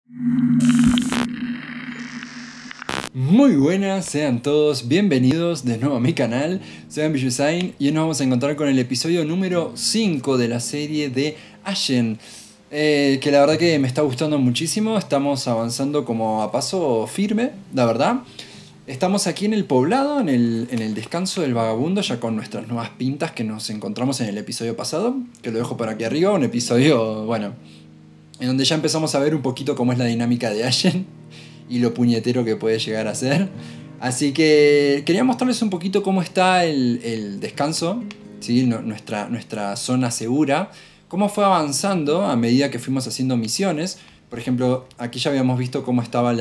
Muy buenas, sean todos bienvenidos de nuevo a mi canal, soy Ambitiousain y hoy nos vamos a encontrar con el episodio número 5 de la serie de Ashen, que la verdad que me está gustando muchísimo, estamos avanzando como a paso firme, la verdad. Estamos aquí en el poblado, en el descanso del vagabundo, ya con nuestras nuevas pintas que nos encontramos en el episodio pasado, que lo dejo por aquí arriba, un episodio, bueno, en donde ya empezamos a ver un poquito cómo es la dinámica de Ashen y lo puñetero que puede llegar a ser. Así que quería mostrarles un poquito cómo está el descanso, ¿sí? nuestra zona segura, cómo fue avanzando a medida que fuimos haciendo misiones. Por ejemplo, aquí ya habíamos visto cómo estaba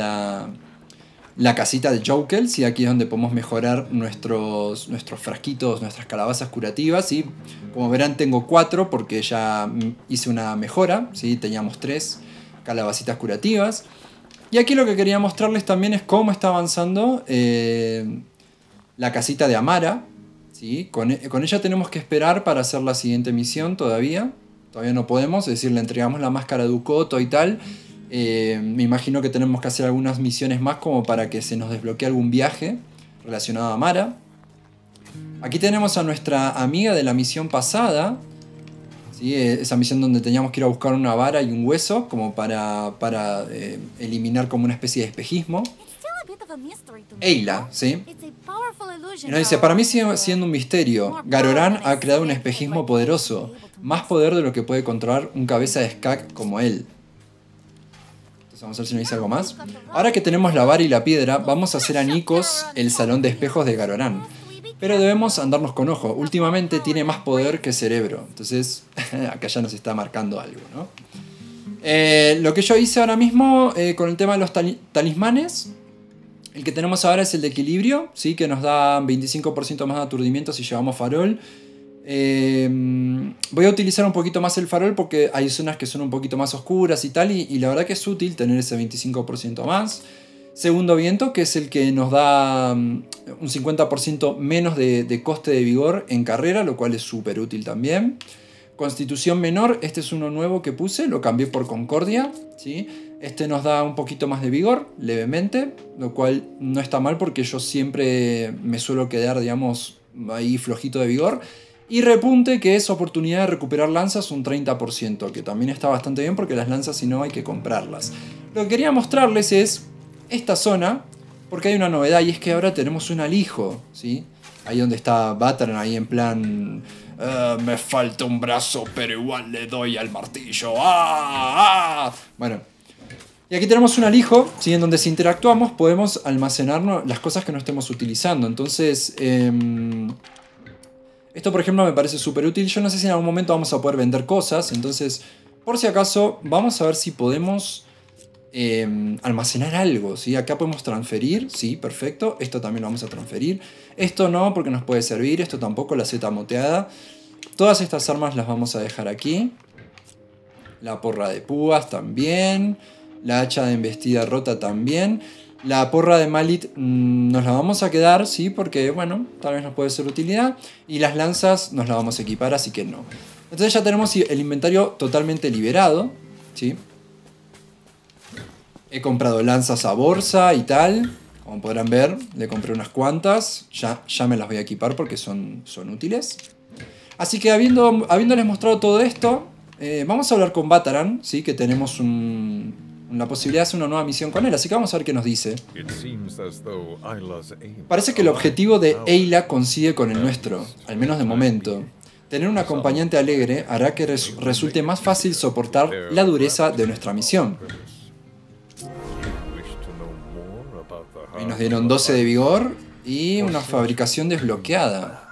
la casita de Jokel, ¿sí? Aquí es donde podemos mejorar nuestros frasquitos, nuestras calabazas curativas, ¿sí? Como verán tengo 4 porque ya hice una mejora, ¿sí? Teníamos 3 calabacitas curativas. Y aquí lo que quería mostrarles también es cómo está avanzando la casita de Amara, ¿sí? Con ella tenemos que esperar para hacer la siguiente misión todavía. Todavía no podemos, es decir, le entregamos la máscara de Ukoto y tal. Me imagino que tenemos que hacer algunas misiones más como para que se nos desbloquee algún viaje relacionado a Amara. Aquí tenemos a nuestra amiga de la misión pasada, ¿sí? Esa misión donde teníamos que ir a buscar una vara y un hueso como para eliminar como una especie de espejismo. Ayla, ¿sí? Y nos dice, para mí sigue siendo un misterio. Garoran ha creado un espejismo poderoso, más poder de lo que puede controlar un cabeza de Skak como él. Entonces vamos a ver si nos dice algo más. Ahora que tenemos la vara y la piedra, vamos a hacer añicos el salón de espejos de Garoran. Pero debemos andarnos con ojo. Últimamente tiene más poder que cerebro. Entonces, acá ya nos está marcando algo, ¿no? Lo que yo hice ahora mismo con el tema de los talismanes. El que tenemos ahora es el de equilibrio, ¿sí? Que nos da 25% más de aturdimiento si llevamos farol. Voy a utilizar un poquito más el farol porque hay zonas que son un poquito más oscuras y tal. Y la verdad que es útil tener ese 25% más. Segundo viento, que es el que nos da un 50% menos de coste de vigor en carrera, lo cual es súper útil también. Constitución menor, este es uno nuevo que puse, lo cambié por concordia, ¿sí? Este nos da un poquito más de vigor, levemente, lo cual no está mal porque yo siempre me suelo quedar, digamos, ahí flojito de vigor. Y repunte, que es oportunidad de recuperar lanzas, un 30%, que también está bastante bien porque las lanzas si no hay que comprarlas. Lo que quería mostrarles es esta zona, porque hay una novedad y es que ahora tenemos un alijo, ¿sí? Ahí donde está Bataran, ahí en plan... me falta un brazo, pero igual le doy al martillo. ¡Ah! ¡Ah! Bueno, y aquí tenemos un alijo, ¿sí? En donde si interactuamos podemos almacenar las cosas que no estemos utilizando. Entonces, esto por ejemplo me parece súper útil. Yo no sé si en algún momento vamos a poder vender cosas, entonces, por si acaso, vamos a ver si podemos... almacenar algo, ¿sí? Acá podemos transferir, sí, perfecto. Esto también lo vamos a transferir. Esto no, porque nos puede servir. Esto tampoco, la Z moteada. Todas estas armas las vamos a dejar aquí. La porra de púas también. La hacha de embestida rota también. La porra de Malit nos la vamos a quedar, sí, porque, bueno, tal vez nos puede ser de utilidad. Y las lanzas nos las vamos a equipar, así que no. Entonces ya tenemos el inventario totalmente liberado, ¿sí? He comprado lanzas a bolsa y tal. Como podrán ver, le compré unas cuantas. Ya me las voy a equipar porque son útiles. Así que habiéndoles mostrado todo esto, vamos a hablar con Bataran, ¿sí? Que tenemos la posibilidad de hacer una nueva misión con él. Así que vamos a ver qué nos dice. Parece que el objetivo de Ayla coincide con el nuestro, al menos de momento. Tener un acompañante alegre hará que resulte más fácil soportar la dureza de nuestra misión. Y nos dieron 12 de vigor y una fabricación desbloqueada,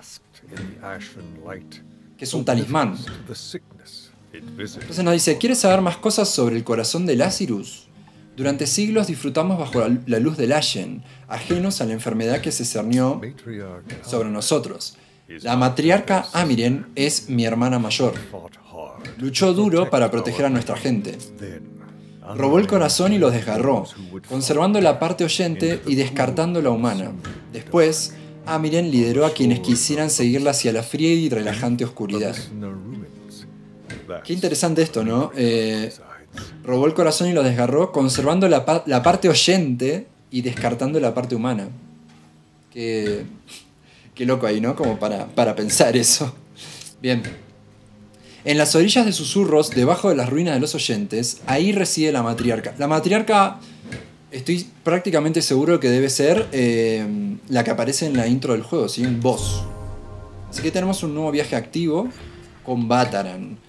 que es un talismán. Entonces nos dice, ¿quieres saber más cosas sobre el corazón de Lazarus? Durante siglos disfrutamos bajo la luz del Ashen, ajenos a la enfermedad que se cernió sobre nosotros. La matriarca Amiren es mi hermana mayor. Luchó duro para proteger a nuestra gente. Robó el corazón y lo desgarró, conservando la parte oyente y descartando la humana. Después, Amiren lideró a quienes quisieran seguirla hacia la fría y relajante oscuridad. Qué interesante esto, ¿no? Robó el corazón y lo desgarró, conservando la parte oyente y descartando la parte humana. Qué loco ahí, ¿no? Como para pensar eso. Bien. En las orillas de susurros, debajo de las ruinas de los oyentes, ahí reside la matriarca. La matriarca, estoy prácticamente seguro que debe ser la que aparece en la intro del juego, ¿sí? Un boss. Así que tenemos un nuevo viaje activo con Bataran.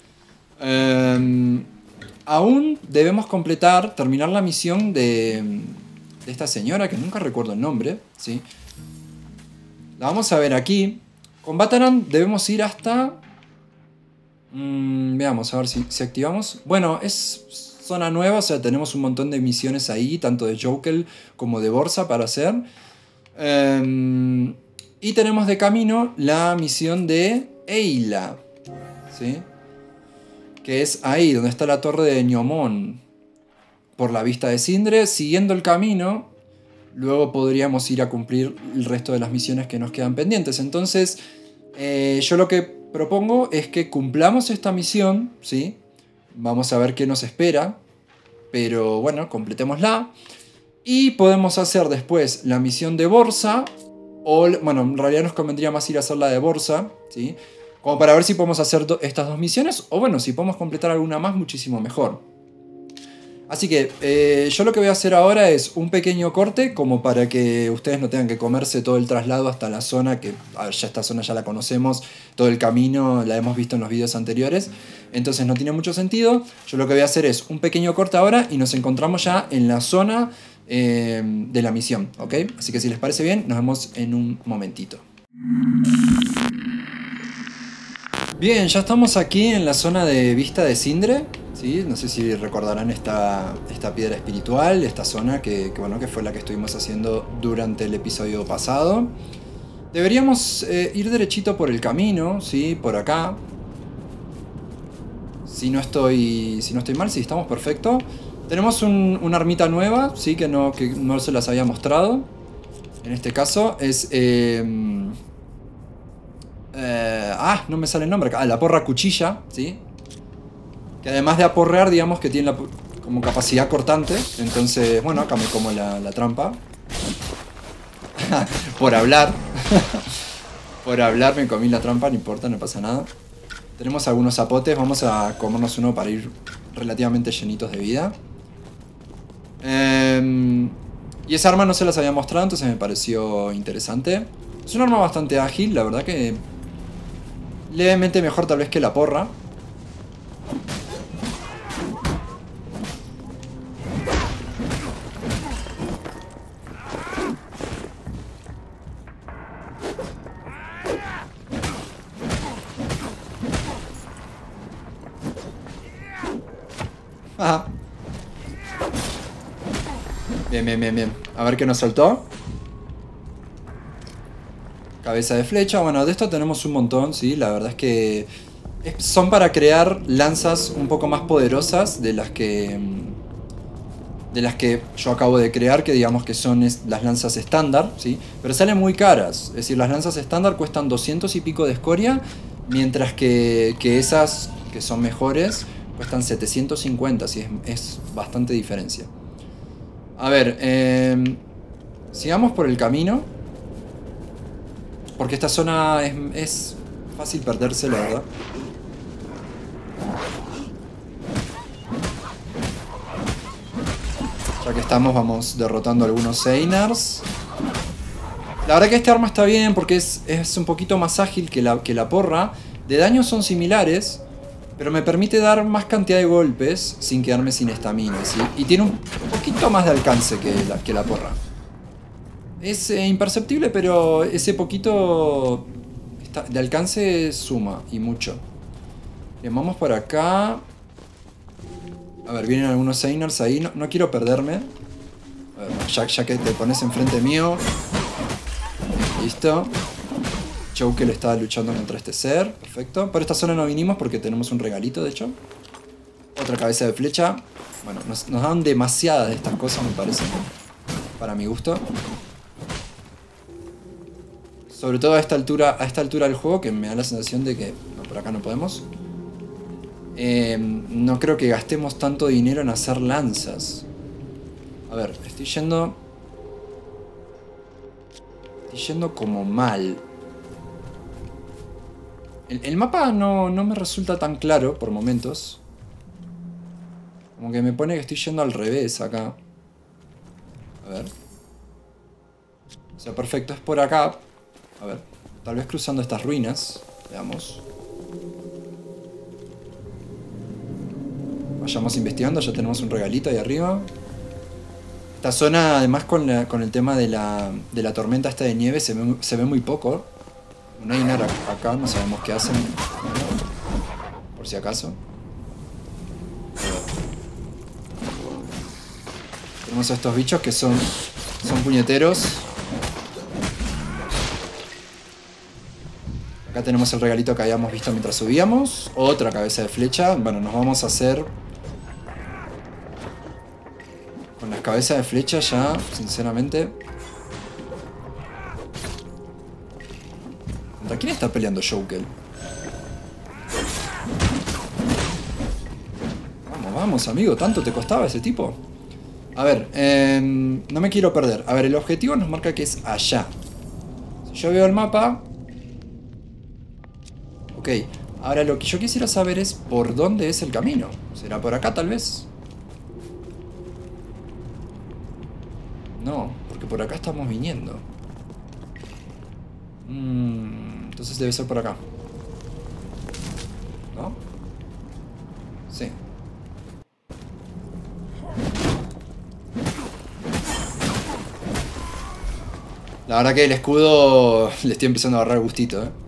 Aún debemos terminar la misión de esta señora, que nunca recuerdo el nombre, ¿sí? La vamos a ver aquí. Con Bataran debemos ir hasta... veamos, a ver si activamos. Bueno, es zona nueva, o sea, tenemos un montón de misiones ahí, tanto de Jokel como de Borsa para hacer. Y tenemos de camino la misión de Eila, ¿sí? Que es ahí, donde está la torre de Ñomón. Por la vista de Sindre, siguiendo el camino, luego podríamos ir a cumplir el resto de las misiones que nos quedan pendientes. Entonces, yo lo que propongo es que cumplamos esta misión, ¿sí? Vamos a ver qué nos espera, pero bueno, completémosla. Y podemos hacer después la misión de Borsa, o bueno, en realidad nos convendría más ir a hacer la de Borsa, ¿sí? Como para ver si podemos hacer estas dos misiones, o bueno, si podemos completar alguna más, muchísimo mejor. Así que yo lo que voy a hacer ahora es un pequeño corte, como para que ustedes no tengan que comerse todo el traslado hasta la zona, que a ver, ya esta zona ya la conocemos, todo el camino la hemos visto en los videos anteriores, entonces no tiene mucho sentido. Yo lo que voy a hacer es un pequeño corte ahora y nos encontramos ya en la zona de la misión, ¿ok? Así que si les parece bien, nos vemos en un momentito. Bien, ya estamos aquí en la zona de vista de Sindre, ¿sí? No sé si recordarán esta piedra espiritual, esta zona que fue la que estuvimos haciendo durante el episodio pasado. Deberíamos ir derechito por el camino, ¿sí? Por acá. Si no estoy mal, sí, estamos perfecto. Tenemos una armita nueva, ¿sí? Que no se las había mostrado. En este caso es... no me sale el nombre. La porra cuchilla, ¿sí? Que además de aporrear, digamos que tiene como capacidad cortante. Entonces, bueno, acá me como la trampa. Por hablar. Por hablar me comí la trampa, no importa, no pasa nada. Tenemos algunos zapotes, vamos a comernos uno para ir relativamente llenitos de vida. Y esa arma no se las había mostrado, entonces me pareció interesante. Es un arma bastante ágil, la verdad que... levemente mejor tal vez que la porra. Ajá. Bien. A ver qué nos soltó. Cabeza de flecha. Bueno, de esto tenemos un montón, ¿sí? La verdad es que son para crear lanzas un poco más poderosas de las que yo acabo de crear, que digamos que son las lanzas estándar, ¿sí? Pero salen muy caras. Es decir, las lanzas estándar cuestan 200 y pico de escoria, mientras que esas que son mejores cuestan 750, ¿sí? Es bastante diferencia. A ver, sigamos por el camino, porque esta zona es fácil perderse, la verdad. Ya que estamos, vamos derrotando algunos Einars. La verdad que este arma está bien porque es un poquito más ágil que la porra. De daño son similares, pero me permite dar más cantidad de golpes sin quedarme sin estamina, ¿sí? Y tiene un poquito más de alcance que la porra. Es imperceptible, pero ese poquito de alcance suma, y mucho. Bien, vamos por acá. A ver, vienen algunos Einars ahí. No quiero perderme. A ver, ya que te pones enfrente mío. Listo. Jokel estaba luchando contra este ser. Perfecto. Por esta zona no vinimos porque tenemos un regalito, de hecho. Otra cabeza de flecha. Bueno, nos dan demasiadas de estas cosas, me parece. Para mi gusto. Sobre todo a esta altura del juego, que me da la sensación de que... No, por acá no podemos. No creo que gastemos tanto dinero en hacer lanzas. A ver, estoy yendo como mal. El mapa no me resulta tan claro por momentos. Como que me pone que estoy yendo al revés acá. A ver. O sea, perfecto, es por acá. A ver, tal vez cruzando estas ruinas. Veamos. Vayamos investigando, ya tenemos un regalito ahí arriba. Esta zona, además con el tema de la tormenta esta de nieve, se ve muy poco. No hay nada acá, no sabemos qué hacen. Por si acaso. Tenemos a estos bichos que son puñeteros. Acá tenemos el regalito que habíamos visto mientras subíamos. Otra cabeza de flecha. Bueno, nos vamos a hacer... Con las cabezas de flecha ya, sinceramente... ¿Contra quién está peleando Joker? Vamos, amigo. ¿Tanto te costaba ese tipo? A ver, no me quiero perder. A ver, el objetivo nos marca que es allá. Si yo veo el mapa... Ok, ahora lo que yo quisiera saber es por dónde es el camino. ¿Será por acá tal vez? No, porque por acá estamos viniendo. Entonces debe ser por acá. ¿No? Sí. La verdad que el escudo le estoy empezando a agarrar gustito, ¿eh?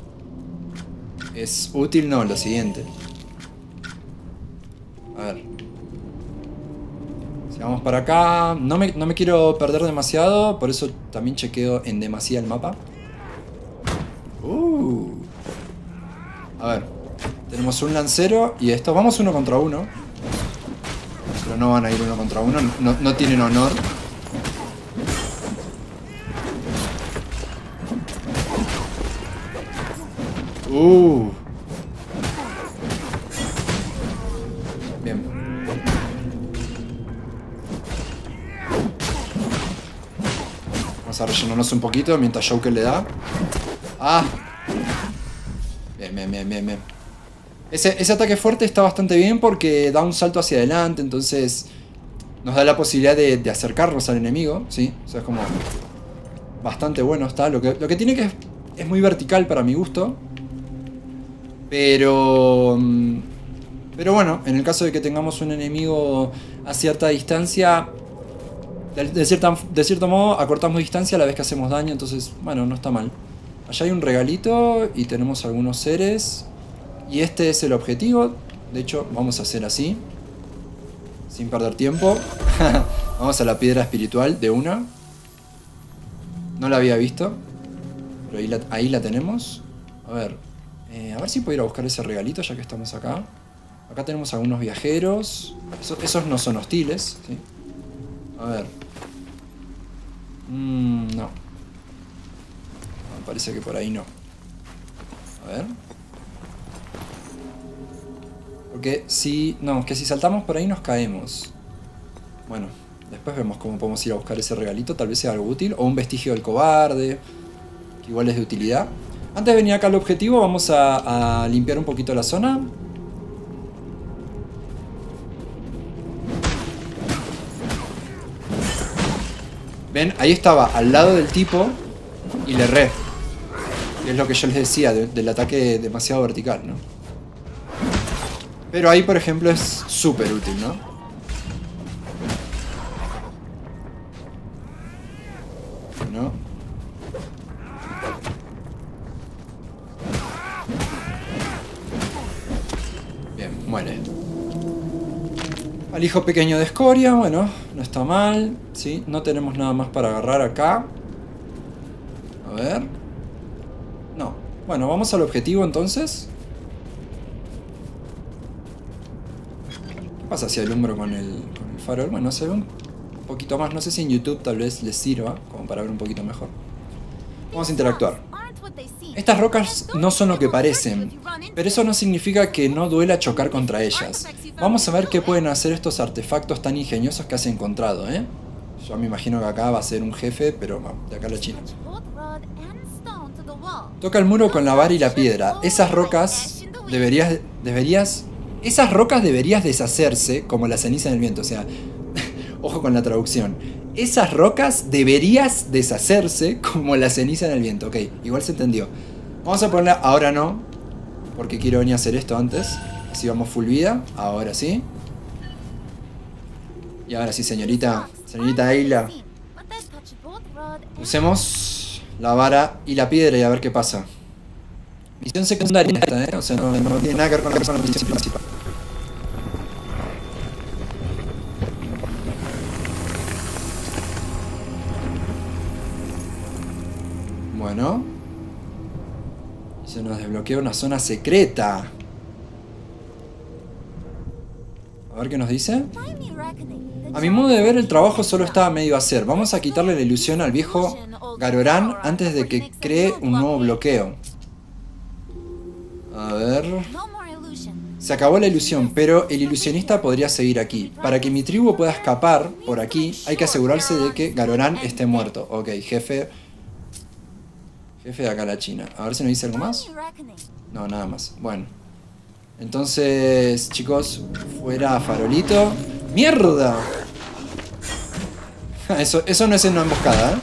Es útil, no, lo siguiente. A ver. Si vamos para acá... No me quiero perder demasiado, por eso también chequeo en demasía el mapa. A ver. Tenemos un lancero y estos. Vamos uno contra uno. Pero no van a ir uno contra uno, no tienen honor. Bien. Vamos a rellenarnos un poquito mientras Joker le da. ¡Ah! Bien. Ese ataque fuerte está bastante bien porque da un salto hacia adelante, entonces nos da la posibilidad de acercarnos al enemigo, ¿sí? O sea, es como... Bastante bueno está. Lo que tiene que es muy vertical para mi gusto. Pero bueno, en el caso de que tengamos un enemigo a cierta distancia, de cierto modo acortamos distancia a la vez que hacemos daño, entonces, bueno, no está mal. Allá hay un regalito y tenemos algunos seres. Y este es el objetivo. De hecho, vamos a hacer así, sin perder tiempo. Vamos a la piedra espiritual de una. No la había visto, pero ahí la tenemos. A ver si puedo ir a buscar ese regalito ya que estamos acá. Acá tenemos algunos viajeros. Esos no son hostiles, ¿sí? A ver. No. Me parece que por ahí no. A ver. Porque si... No, es que si saltamos por ahí nos caemos. Bueno, después vemos cómo podemos ir a buscar ese regalito. Tal vez sea algo útil. O un vestigio del cobarde, que igual es de utilidad. Antes de venir acá al objetivo, vamos a limpiar un poquito la zona. ¿Ven? Ahí estaba, al lado del tipo, y le erré. Que es lo que yo les decía, del ataque demasiado vertical, ¿no? Pero ahí, por ejemplo, es súper útil, ¿no? ¿No? Bien, muere. Al hijo pequeño de escoria, bueno, no está mal, ¿sí? No tenemos nada más para agarrar acá. A ver. No. Bueno, vamos al objetivo entonces. ¿Qué pasa si alumbro con el farol? Bueno, se ve un poquito más. No sé si en YouTube tal vez les sirva, como para ver un poquito mejor. Vamos a interactuar. Estas rocas no son lo que parecen, pero eso no significa que no duela chocar contra ellas. Vamos a ver qué pueden hacer estos artefactos tan ingeniosos que has encontrado, ¿eh? Yo me imagino que acá va a ser un jefe, pero de acá a la China. Toca el muro con la vara y la piedra. Esas rocas esas rocas deberías deshacerse como la ceniza en el viento. O sea, ojo con la traducción. Esas rocas deberías deshacerse como la ceniza en el viento. Ok, igual se entendió. Vamos a ponerla, ahora no, porque quiero venir a hacer esto antes. Así vamos full vida, ahora sí. Y ahora sí, señorita Ayla. Usemos la vara y la piedra y a ver qué pasa. Misión secundaria esta, ¿eh? O sea, no tiene nada que ver con la misión principal. Bueno. Se nos desbloquea una zona secreta. A ver qué nos dice. A mi modo de ver, el trabajo solo estaba medio a hacer. Vamos a quitarle la ilusión al viejo Garoran antes de que cree un nuevo bloqueo. A ver... Se acabó la ilusión, pero el ilusionista podría seguir aquí. Para que mi tribu pueda escapar por aquí, hay que asegurarse de que Garoran esté muerto. Ok, jefe... Jefe de acá la China. A ver si nos dice algo más. No, nada más. Bueno. Entonces, chicos, fuera farolito. ¡Mierda! Eso no es una emboscada, ¿eh?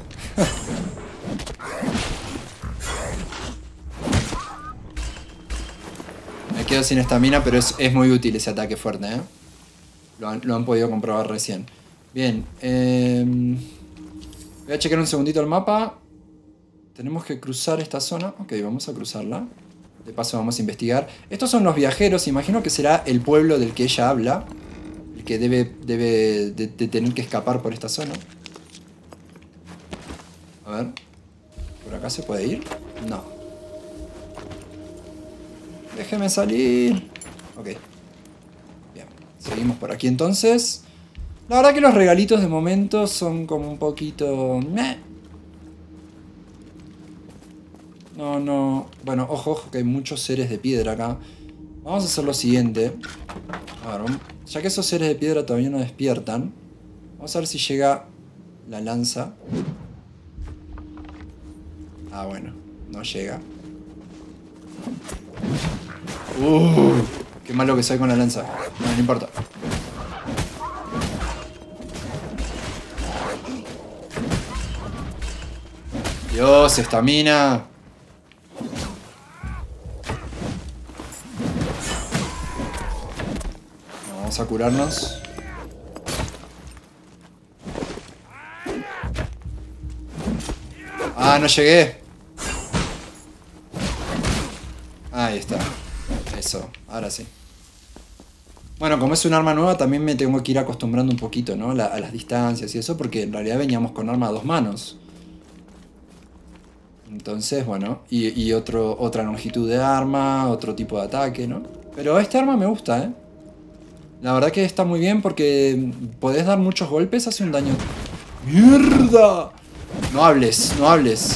Me quedo sin estamina, pero es muy útil ese ataque fuerte, ¿eh? Lo han podido comprobar recién. Bien. Voy a checar un segundito el mapa. Tenemos que cruzar esta zona. Ok, vamos a cruzarla. De paso vamos a investigar. Estos son los viajeros. Imagino que será el pueblo del que ella habla. El que debe de tener que escapar por esta zona. A ver. ¿Por acá se puede ir? No. Déjeme salir. Ok. Bien. Seguimos por aquí entonces. La verdad que los regalitos de momento son como un poquito... No. Bueno, ojo, que hay muchos seres de piedra acá. Vamos a hacer lo siguiente. A ver, ya que esos seres de piedra todavía no despiertan, vamos a ver si llega la lanza. Ah, bueno, no llega. Qué malo que soy con la lanza. No importa. Dios, estamina. Vamos a curarnos. Ah, no llegué. Ahí está. Eso, ahora sí. Bueno, como es un arma nueva, también me tengo que ir acostumbrando un poquito, ¿no? A las distancias y eso, porque en realidad veníamos con arma a 2 manos. Entonces, bueno, y otra longitud de arma, otro tipo de ataque, ¿no? Pero este arma me gusta, ¿eh? La verdad que está muy bien porque podés dar muchos golpes, hace un daño... ¡Mierda! No hables, no hables.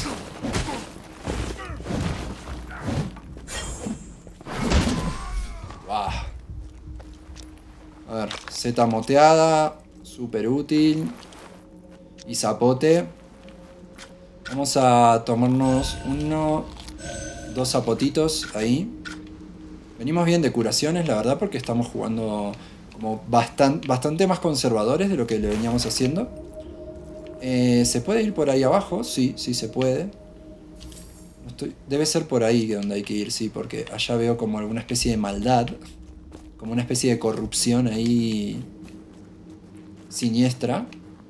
Wow. A ver, Z moteada, súper útil. Y zapote. Vamos a tomarnos 2 zapotitos ahí. Venimos bien de curaciones, la verdad, porque estamos jugando como bastante más conservadores de lo que le veníamos haciendo. ¿Se puede ir por ahí abajo? Sí, sí se puede. Debe ser por ahí donde hay que ir, sí, porque allá veo como alguna especie de maldad. Como una especie de corrupción ahí siniestra.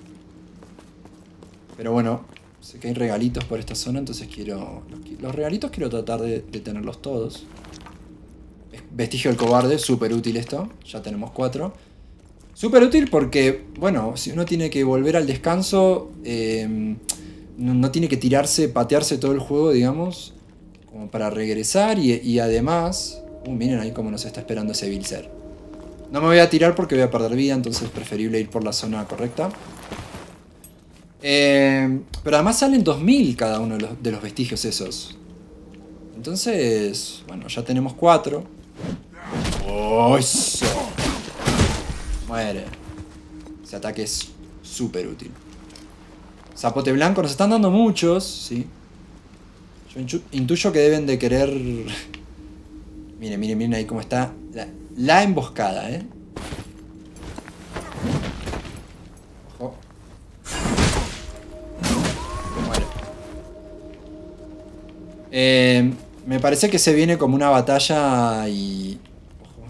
Pero bueno, sé que hay regalitos por esta zona, entonces los regalitos quiero tratar de tenerlos todos. Vestigio del cobarde, súper útil esto. Ya tenemos 4. Súper útil porque, bueno, si uno tiene que volver al descanso, no tiene que patearse todo el juego, digamos, como para regresar. Y además, miren ahí cómo nos está esperando ese Bilzer. No me voy a tirar porque voy a perder vida, entonces es preferible ir por la zona correcta. Pero además salen 2000 cada uno de los vestigios esos. Entonces, bueno, ya tenemos 4. ¡Oh, eso! Muere. Ese ataque es súper útil. Zapote blanco, nos están dando muchos, ¿sí? Yo intuyo que deben de querer... Miren, miren, miren ahí cómo está la emboscada, ¿eh? Ojo. Muere. Me parece que se viene como una batalla y... Ojo.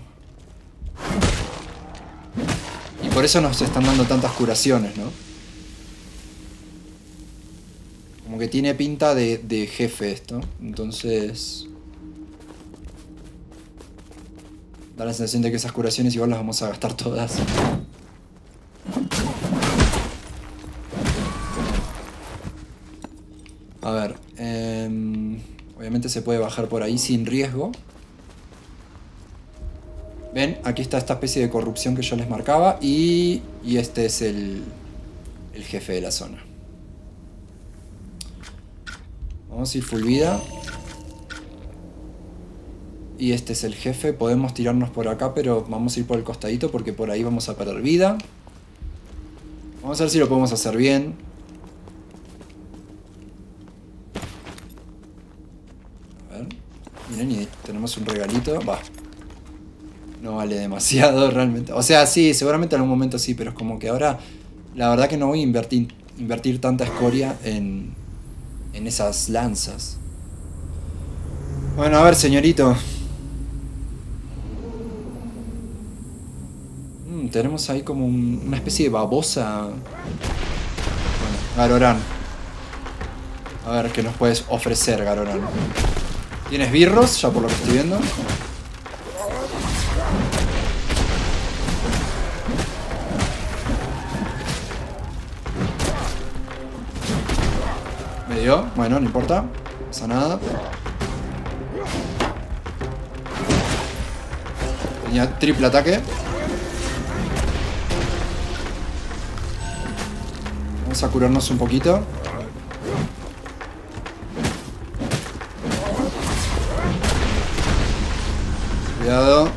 Y por eso nos están dando tantas curaciones, ¿no? Como que tiene pinta de jefe esto. Entonces... Da la sensación de que esas curaciones igual las vamos a gastar todas. A ver. Obviamente se puede bajar por ahí sin riesgo. ¿Ven? Aquí está esta especie de corrupción que yo les marcaba. Y este es el jefe de la zona. Vamos a ir full vida. Y este es el jefe. Podemos tirarnos por acá, pero vamos a ir por el costadito porque por ahí vamos a perder vida. Vamos a ver si lo podemos hacer bien. A ver. Miren, y tenemos un regalito. Va. No vale demasiado realmente. O sea, sí, seguramente en algún momento sí, pero es como que ahora... La verdad que no voy a invertir tanta escoria en esas lanzas. Bueno, a ver, señorito. Tenemos ahí como una especie de babosa. Bueno, Garorán. A ver qué nos puedes ofrecer, Garorán. ¿Tienes birros? Ya por lo que estoy viendo. Me dio. Bueno, no importa. No pasa nada. Tenía triple ataque. Vamos a curarnos un poquito. Cuidado.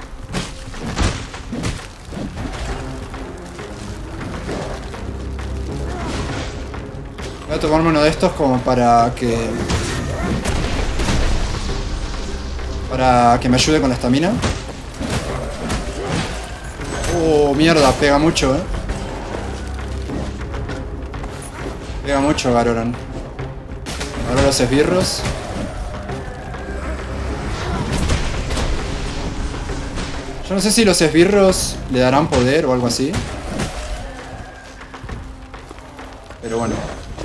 Voy a tomarme uno de estos como para que me ayude con la estamina. Oh, mierda, pega mucho, Pega mucho Garoran. Ahora los esbirros. Yo no sé si los esbirros le darán poder o algo así. Pero bueno.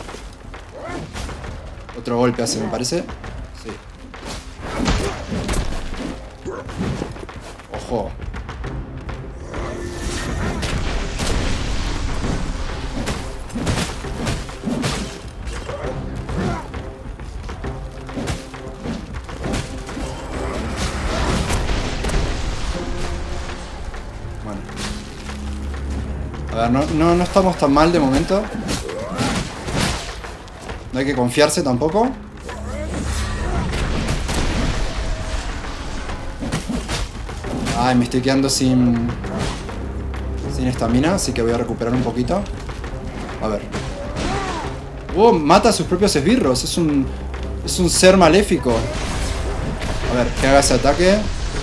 Otro golpe hace, me parece. Sí. Ojo. A ver, no estamos tan mal de momento. No hay que confiarse tampoco. Ay, me estoy quedando sin estamina, así que voy a recuperar un poquito. A ver. Mata a sus propios esbirros. Es un ser maléfico. A ver, que haga ese ataque.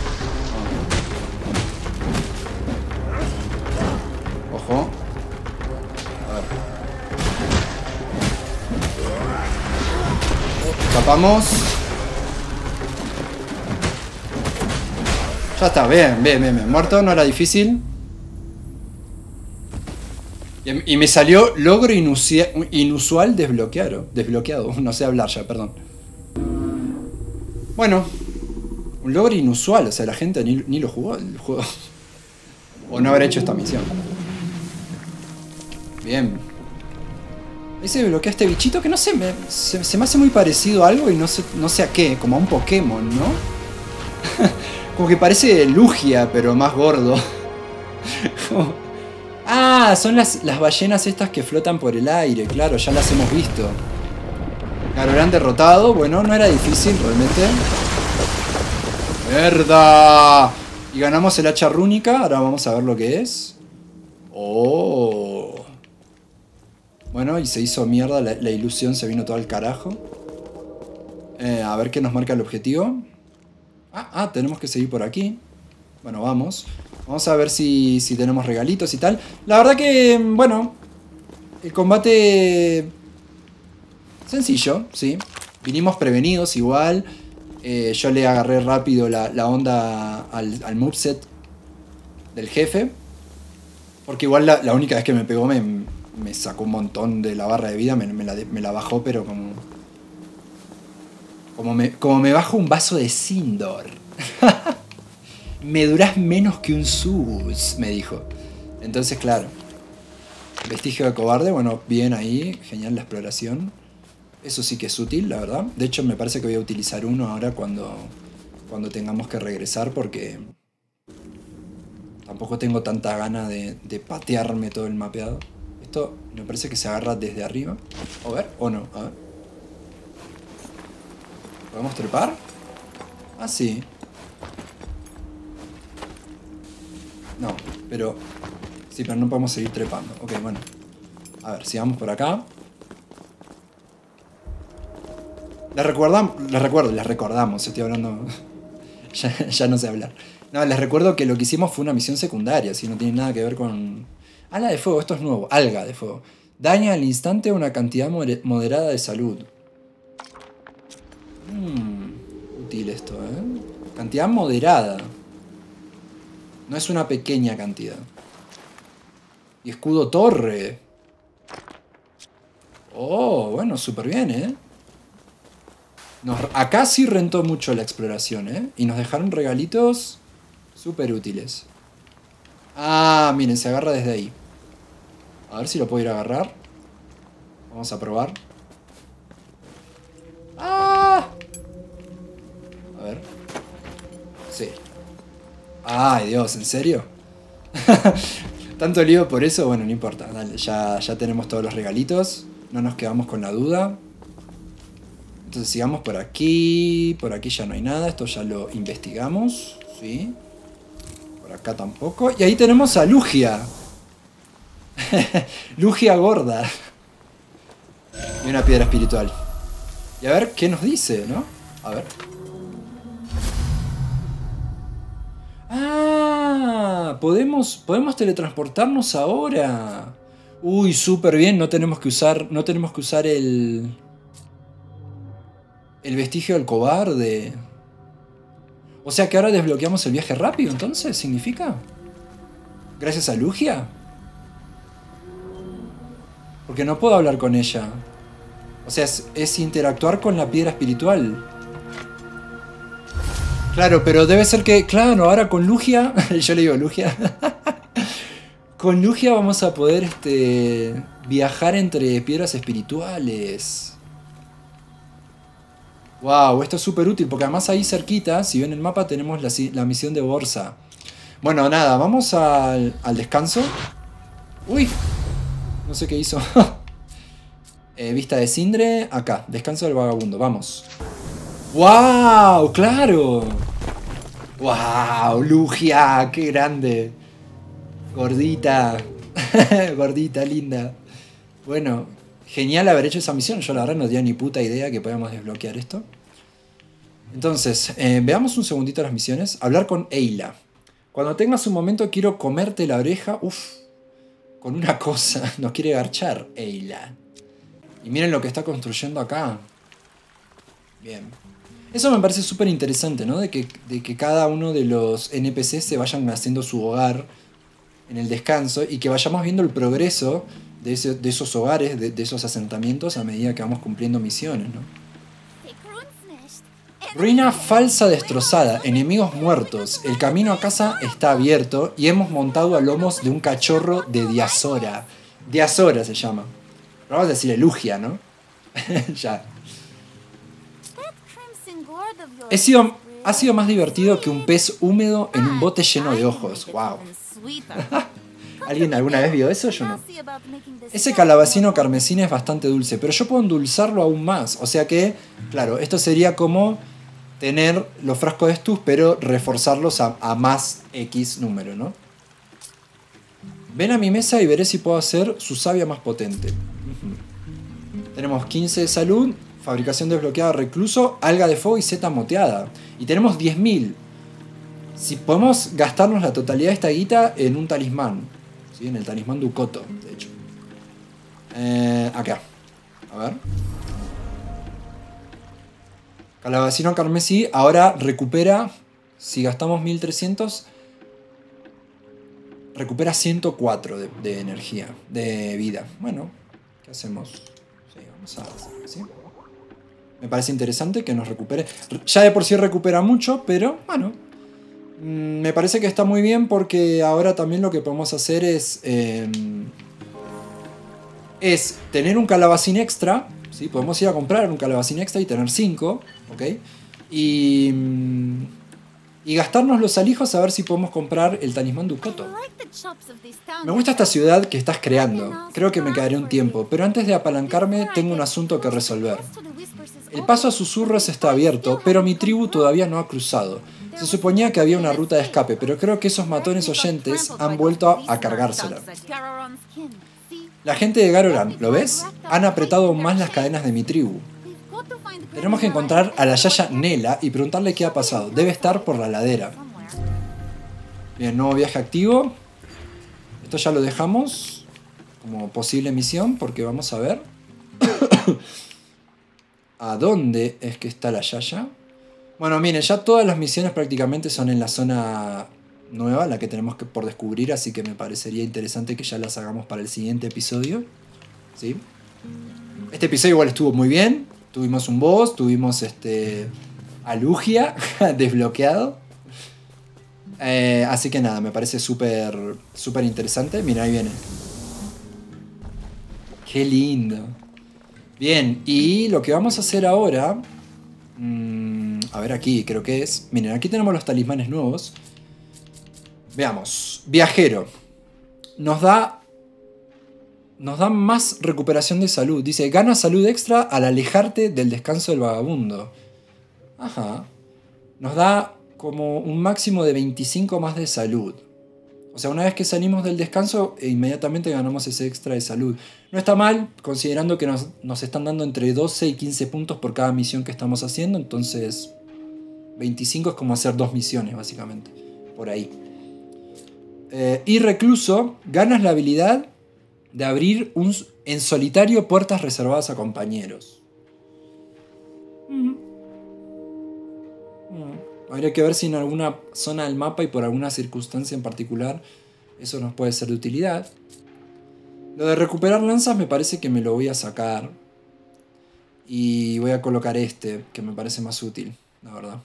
Ojo. A ver. Escapamos. Ya está, bien. Muerto, no era difícil. Y me salió logro inusual desbloqueado. No sé hablar ya, perdón. Bueno. Un logro inusual. O sea, la gente ni lo jugó el juego. O no habrá hecho esta misión. Bien. Ahí se desbloquea este bichito que no sé, se me hace muy parecido a algo y no sé a qué. Como a un Pokémon, ¿no? Como que parece Lugia, pero más gordo. Ah, son las ballenas estas que flotan por el aire, claro, ya las hemos visto. Claro, lo han derrotado, bueno, no era difícil realmente. ¡Mierda! Y ganamos el hacha rúnica, ahora vamos a ver lo que es. ¡Oh! Bueno, y se hizo mierda, la ilusión se vino todo al carajo. A ver qué nos marca el objetivo. Tenemos que seguir por aquí. Bueno, vamos. Vamos a ver si tenemos regalitos y tal. La verdad que, bueno, el combate... sencillo, sí. Vinimos prevenidos igual. Yo le agarré rápido la onda al moveset del jefe. Porque igual la única vez que me pegó me sacó un montón de la barra de vida. Me la bajó, pero como me bajo un vaso de Sindor. Me durás menos que un sus, me dijo. Entonces, claro. Vestigio de cobarde, bueno, bien ahí. Genial la exploración. Eso sí que es útil, la verdad. De hecho, me parece que voy a utilizar uno ahora cuando tengamos que regresar, porque tampoco tengo tanta gana de patearme todo el mapeado. Esto me parece que se agarra desde arriba. A ver, o no, a ver. ¿Podemos trepar? Ah, sí. No, pero... sí, pero no podemos seguir trepando. Ok, bueno. A ver, sigamos por acá. Les recordamos, estoy hablando... ya no sé hablar. No, les recuerdo que lo que hicimos fue una misión secundaria, si no tiene nada que ver con... Ala de fuego, esto es nuevo, alga de fuego. Daña al instante una cantidad moderada de salud. Útil esto, ¿eh? Cantidad moderada. No es una pequeña cantidad. Y escudo torre. Oh, bueno, súper bien, ¿eh? Acá sí rentó mucho la exploración, ¿eh? Y nos dejaron regalitos súper útiles. Ah, miren, se agarra desde ahí. A ver si lo puedo ir a agarrar. Vamos a probar. ¡Ah! A ver. Sí. Ay, Dios, ¿en serio? Tanto lío por eso, bueno, no importa. Dale, ya tenemos todos los regalitos. No nos quedamos con la duda. Entonces sigamos por aquí. Por aquí ya no hay nada. Esto ya lo investigamos. Sí. Por acá tampoco. Y ahí tenemos a Lugia. Lugia gorda. Y una piedra espiritual. Y a ver qué nos dice, ¿no? A ver. Ah, podemos teletransportarnos ahora. Uy, súper bien. No tenemos que usar el vestigio del cobarde. O sea que ahora desbloqueamos el viaje rápido, entonces, ¿significa? Gracias a Lugia. Porque no puedo hablar con ella. O sea, es interactuar con la piedra espiritual. Claro, pero debe ser que... Claro, ahora con Lugia... Yo le digo Lugia. Con Lugia vamos a poder viajar entre piedras espirituales. Wow, esto es súper útil, porque además ahí cerquita, si ven el mapa, tenemos la misión de Borsa. Bueno, nada, vamos al descanso. Uy, no sé qué hizo. Vista de Sindre, acá, descanso del vagabundo, vamos. ¡Wow! ¡Claro! ¡Wow! Lugia, qué grande. Gordita. Gordita, linda. Bueno, genial haber hecho esa misión. Yo la verdad no tenía ni puta idea que podíamos desbloquear esto. Entonces, veamos un segundito las misiones. Hablar con Ayla. Cuando tengas un momento quiero comerte la oreja. Uf, con una cosa. Nos quiere garchar Ayla. Y miren lo que está construyendo acá. Bien. Eso me parece súper interesante, ¿no? De que cada uno de los NPCs se vayan haciendo su hogar en el descanso y que vayamos viendo el progreso de esos hogares, de esos asentamientos a medida que vamos cumpliendo misiones, ¿no? Ruina falsa destrozada, enemigos muertos, el camino a casa está abierto y hemos montado a lomos de un cachorro de Diazora. Diazora se llama. Pero vamos a decirle Lugia, ¿no? Ya. Ha sido más divertido que un pez húmedo en un bote lleno de ojos. Wow. ¿Alguien alguna vez vio eso? Yo no. Ese calabacino carmesí es bastante dulce, pero yo puedo endulzarlo aún más. O sea que, claro, esto sería como tener los frascos de Stus, pero reforzarlos a más X número, ¿no? Ven a mi mesa y veré si puedo hacer su savia más potente. Tenemos 15 de salud, fabricación desbloqueada recluso, alga de fuego y zeta moteada. Y tenemos 10.000. Si podemos gastarnos la totalidad de esta guita en un talismán. ¿Sí? En el talismán Ducoto, de hecho. Acá. A ver. Calabacino carmesí ahora recupera, si gastamos 1300, recupera 104 de energía, de vida. Bueno, ¿qué hacemos? Sí, vamos a hacer así. Me parece interesante que nos recupere. Ya de por sí recupera mucho, pero bueno. Me parece que está muy bien porque ahora también lo que podemos hacer es tener un calabacín extra. ¿Sí? Podemos ir a comprar un calabacín extra y tener 5. ¿Ok? Y gastarnos los alijos a ver si podemos comprar el talismán Ducoto. Me gusta esta ciudad que estás creando. Creo que me quedaré un tiempo, pero antes de apalancarme tengo un asunto que resolver. El paso a susurros está abierto, pero mi tribu todavía no ha cruzado. Se suponía que había una ruta de escape, pero creo que esos matones oyentes han vuelto a cargársela. La gente de Garoran, ¿lo ves? Han apretado aún más las cadenas de mi tribu. Tenemos que encontrar a la Yaya Nela y preguntarle qué ha pasado. Debe estar por la ladera. Bien, nuevo viaje activo. Esto ya lo dejamos como posible misión porque vamos a ver a dónde es que está la Yaya. Bueno, miren, ya todas las misiones prácticamente son en la zona nueva, la que tenemos por descubrir, así que me parecería interesante que ya las hagamos para el siguiente episodio. ¿Sí? Este episodio igual estuvo muy bien. Tuvimos un boss, tuvimos a Lugia desbloqueado. Así que nada, me parece súper interesante. Mira, ahí viene. Qué lindo. Bien, y lo que vamos a hacer ahora... a ver aquí, creo que es... Miren, aquí tenemos los talismanes nuevos. Veamos. Viajero. Nos da más recuperación de salud. Dice, gana salud extra al alejarte del descanso del vagabundo. Ajá. Nos da como un máximo de 25 más de salud. O sea, una vez que salimos del descanso, inmediatamente ganamos ese extra de salud. No está mal, considerando que nos están dando entre 12 y 15 puntos por cada misión que estamos haciendo. Entonces, 25 es como hacer 2 misiones, básicamente. Por ahí. Y recluso, ganas la habilidad de abrir en solitario puertas reservadas a compañeros. Habría que ver si en alguna zona del mapa y por alguna circunstancia en particular eso nos puede ser de utilidad. Lo de recuperar lanzas me parece que me lo voy a sacar. Y voy a colocar que me parece más útil, la verdad.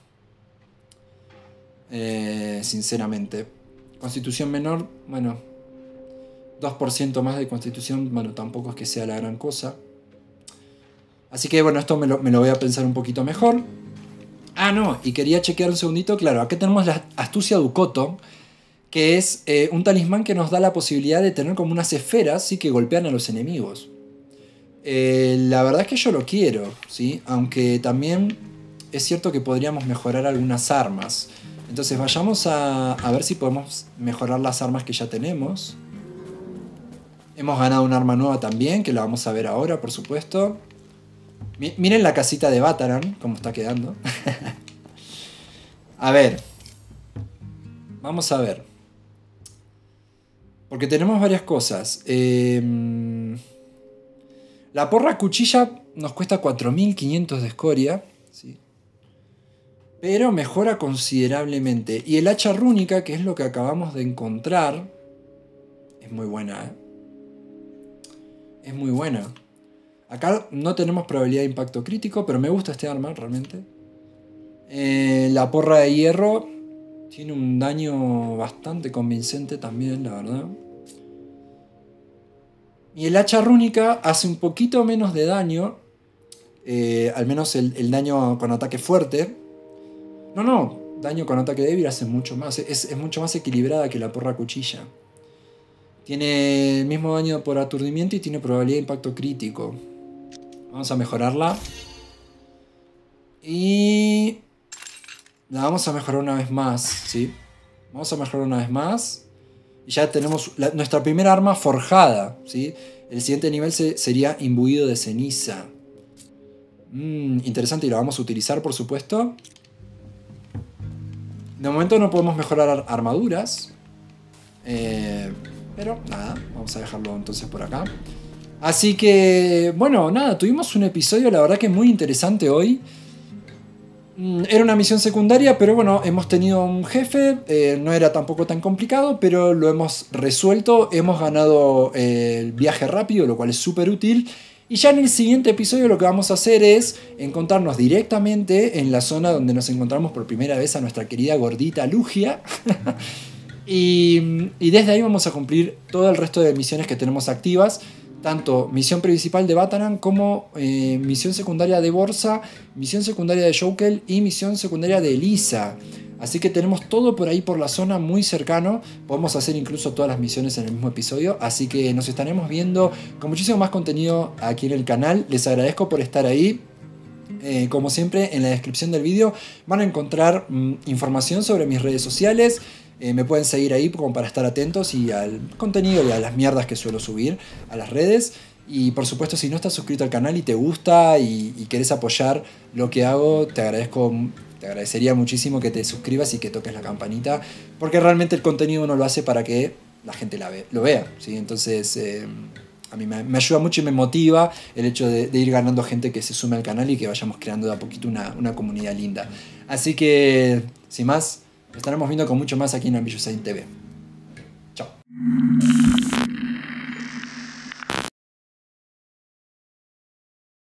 Sinceramente. Constitución menor, bueno, 2% más de constitución, bueno, tampoco es que sea la gran cosa. Así que bueno, esto me lo voy a pensar un poquito mejor. Ah, no, y quería chequear un segundito, claro, aquí tenemos la astucia Ducoto, que es un talismán que nos da la posibilidad de tener como unas esferas, ¿sí? Que golpean a los enemigos. La verdad es que yo lo quiero, ¿sí? Aunque también es cierto que podríamos mejorar algunas armas. Entonces vayamos a ver si podemos mejorar las armas que ya tenemos. Hemos ganado un arma nueva también, que la vamos a ver ahora, por supuesto. Miren la casita de Bataran, cómo está quedando. A ver. Vamos a ver. Porque tenemos varias cosas. La porra cuchilla nos cuesta 4500 de escoria. ¿Sí? Pero mejora considerablemente. Y el hacha rúnica, que es lo que acabamos de encontrar, es muy buena, ¿eh? Es muy buena. Acá no tenemos probabilidad de impacto crítico, pero me gusta este arma realmente. La porra de hierro tiene un daño bastante convincente también, la verdad. Y el hacha rúnica hace un poquito menos de daño. Al menos el daño con ataque fuerte. No, daño con ataque débil hace mucho más. Es mucho más equilibrada que la porra cuchilla. Tiene el mismo daño por aturdimiento y tiene probabilidad de impacto crítico. Vamos a mejorarla. Y la vamos a mejorar una vez más, ¿sí? Vamos a mejorar una vez más. Y ya tenemos nuestra primera arma forjada, ¿sí? El siguiente nivel sería imbuido de ceniza. Interesante, y lo vamos a utilizar, por supuesto. De momento no podemos mejorar armaduras. Pero nada, vamos a dejarlo entonces por acá. Así que, bueno, nada, tuvimos un episodio, la verdad que muy interesante hoy. Era una misión secundaria, pero bueno, hemos tenido un jefe, no era tampoco tan complicado, pero lo hemos resuelto, hemos ganado el viaje rápido, lo cual es súper útil. Y ya en el siguiente episodio lo que vamos a hacer es encontrarnos directamente en la zona donde nos encontramos por primera vez a nuestra querida gordita Lugia. y desde ahí vamos a cumplir todo el resto de misiones que tenemos activas. Tanto misión principal de Bataran como misión secundaria de Borsa, misión secundaria de Jokel y misión secundaria de Elisa. Así que tenemos todo por ahí por la zona muy cercano. Podemos hacer incluso todas las misiones en el mismo episodio. Así que nos estaremos viendo con muchísimo más contenido aquí en el canal. Les agradezco por estar ahí. Como siempre, en la descripción del vídeo van a encontrar información sobre mis redes sociales. Me pueden seguir ahí como para estar atentos y al contenido y a las mierdas que suelo subir a las redes. Y por supuesto, si no estás suscrito al canal y te gusta y querés apoyar lo que hago, te agradecería muchísimo que te suscribas y que toques la campanita, porque realmente el contenido uno lo hace para que la gente lo vea, ¿sí? Entonces a mí me ayuda mucho y me motiva el hecho de ir ganando gente que se sume al canal y que vayamos creando de a poquito una comunidad linda. Así que, sin más, nos estaremos viendo con mucho más aquí en Ambitious Saint TV. Chao.